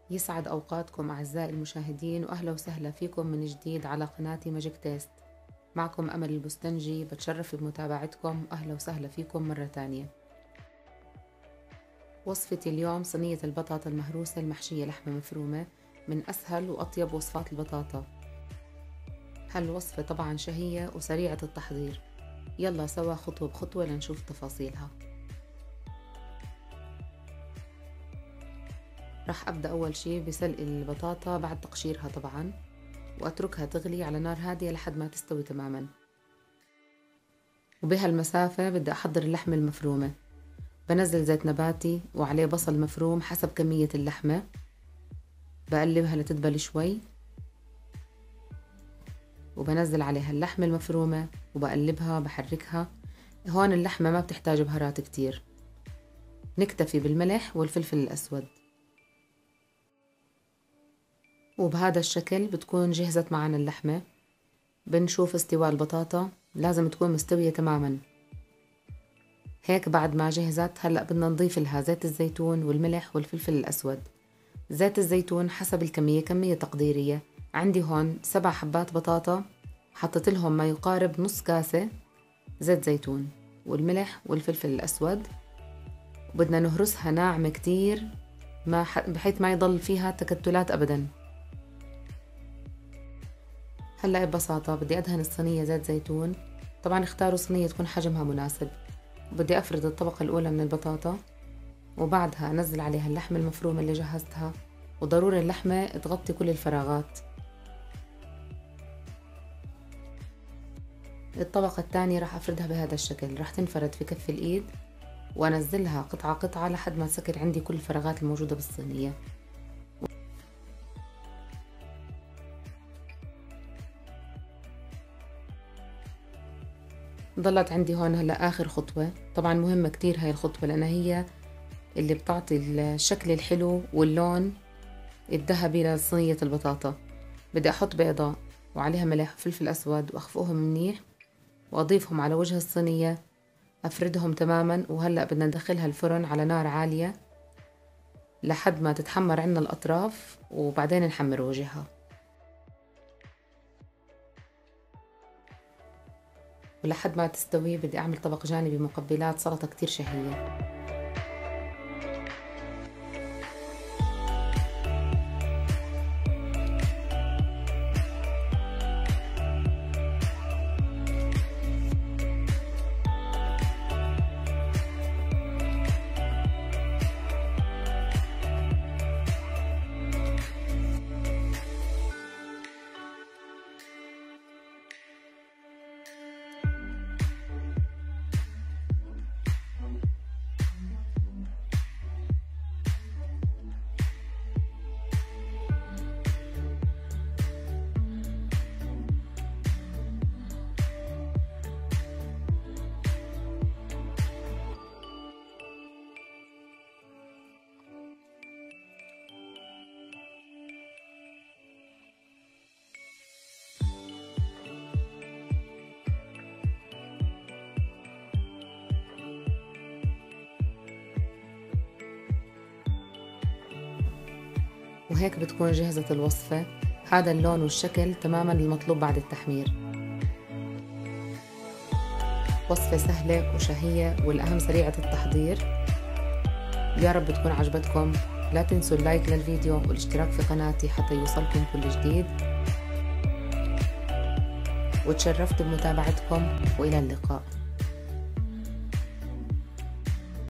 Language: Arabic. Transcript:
يسعد أوقاتكم أعزائي المشاهدين، وأهلا وسهلا فيكم من جديد على قناتي ماجيك تيست. معكم أمل البستنجي، بتشرف بمتابعتكم. أهلا وسهلا فيكم مرة تانية. وصفتي اليوم صينية البطاطا المهروسة المحشية لحمة مفرومة، من أسهل وأطيب وصفات البطاطا. هالوصفة طبعا شهية وسريعة التحضير. يلا سوا خطوة بخطوة لنشوف تفاصيلها. راح أبدأ أول شي بسلق البطاطا بعد تقشيرها طبعا، وأتركها تغلي على نار هادية لحد ما تستوي تماما. وبهالمسافة بدي أحضر اللحمة المفرومة. بنزل زيت نباتي وعليه بصل مفروم حسب كمية اللحمة، بقلبها لتدبل شوي، وبنزل عليها اللحمة المفرومة وبقلبها بحركها. هون اللحمة ما بتحتاج بهارات كتير، نكتفي بالملح والفلفل الأسود. وبهذا الشكل بتكون جهزت معنا اللحمة. بنشوف استواء البطاطا، لازم تكون مستوية تماما. هيك بعد ما جهزت، هلأ بدنا نضيف لها زيت الزيتون والملح والفلفل الأسود. زيت الزيتون حسب الكمية، كمية تقديرية. عندي هون 7 حبات بطاطا، حطيت لهم ما يقارب نص كاسة زيت زيتون، والملح والفلفل الأسود. وبدنا نهرسها ناعمة كتير، بحيث ما يضل فيها تكتلات أبدا. هلأ ببساطة بدي أدهن الصينية زيت زيتون. طبعا اختاروا صينية تكون حجمها مناسب. بدي أفرد الطبقة الأولى من البطاطا، وبعدها أنزل عليها اللحمة المفرومة اللي جهزتها، وضروري اللحمة تغطي كل الفراغات. الطبقة الثانية راح أفردها بهذا الشكل، راح تنفرد في كف الإيد، وأنزلها قطعة قطعة لحد ما تسكر عندي كل الفراغات الموجودة بالصينية. ضلت عندي هون هلا آخر خطوة. طبعا مهمة كتير هاي الخطوة، لأنها هي اللي بتعطي الشكل الحلو واللون الذهبي لصينية البطاطا. بدي أحط بيضة وعليها ملح وفلفل أسود، وأخفقهم منيح، وأضيفهم على وجه الصينية، أفردهم تماما. وهلأ بدنا ندخلها الفرن على نار عالية لحد ما تتحمر عنا الأطراف، وبعدين نحمر وجهها. ولحد ما تستوي بدي أعمل طبق جانبي مقبلات سلطة كتير شهية. وهيك بتكون جهزت الوصفة. هذا اللون والشكل تماما المطلوب بعد التحمير. وصفة سهلة وشهية، والأهم سريعة التحضير. يا رب تكون عجبتكم. لا تنسوا اللايك للفيديو والاشتراك في قناتي حتى يوصلكم كل جديد. وتشرفت بمتابعتكم، وإلى اللقاء.